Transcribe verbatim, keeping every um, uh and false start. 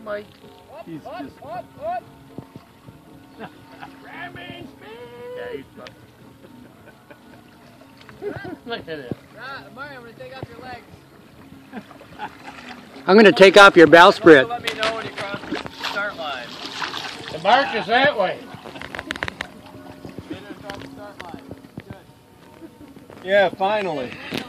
Mike. He's Up, just... up, up. Ramming speed! Yeah, he's fucking. Look at it. Ah, Mario, I'm going to take off your legs. I'm going to take off your bowsprit. Let me know when you cross the start line. The mark is that way. Start line. Good. Yeah, finally.